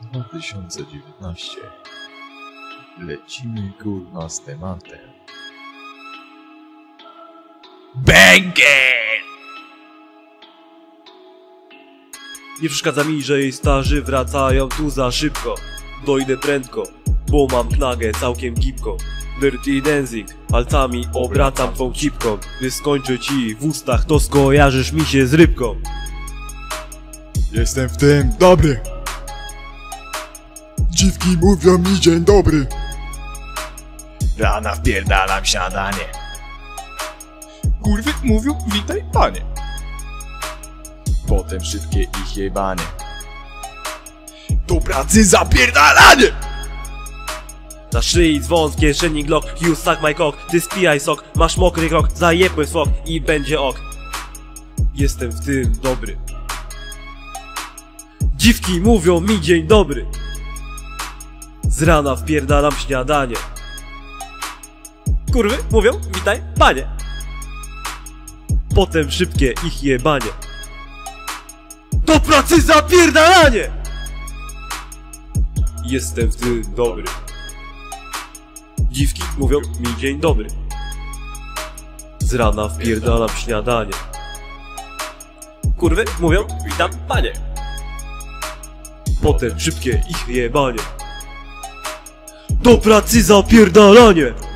2019. Lecimy kurwa z tematem. Bęgiel! Nie przeszkadza mi, że jej starzy wracają tu za szybko. Dojdę prędko, bo mam knagę całkiem gibką. Dirty dancing, palcami obracam twą cipką. Gdy skończę ci w ustach, to skojarzysz mi się z rybką. Jestem w tym dobry. Dziwki mówią mi dzień dobry. Rana wpierdalam śniadanie. Kurwy mówią witaj panie. Potem szybkie ich jebanie. Do pracy zapierdalanie! Na szyi dzwon, w kieszeni glock, you suck my cock. Ty spijaj sok, masz mokry krok, zajebły swok i będzie ok. Jestem w tym dobry. Dziwki mówią mi dzień dobry. Z rana wpierdalam śniadanie. Kurwy mówią witaj panie. Potem szybkie ich jebanie. Do pracy zapierdalanie! Jestem w tym dobry. Dziwki mówią mi dzień dobry. Z rana wpierdalam śniadanie. Kurwy mówią witam panie. Potem szybkie ich jebanie. Do pracy zapierdalanie!